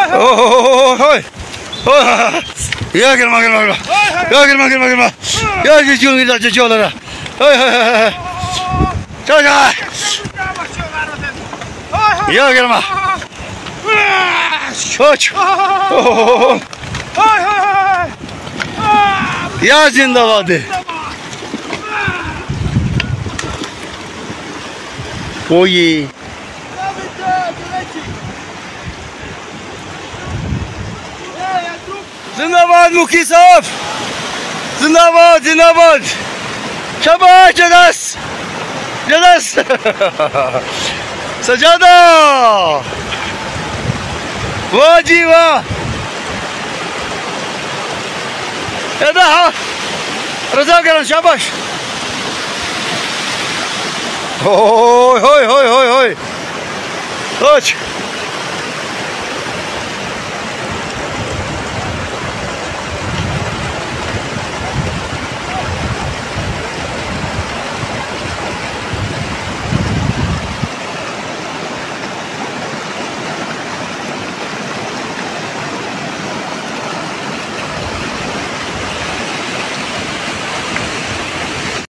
اوه يا girma girma girma ya girma girma girma ya geçiyorlar da çay ya girma koç ya zindabadi oye زندباد مكيساف زندباد زندباد شباب جلس جلس سجادة واجيبا هذا رضا كرم شاباش هوي هوي هوي هوي هوي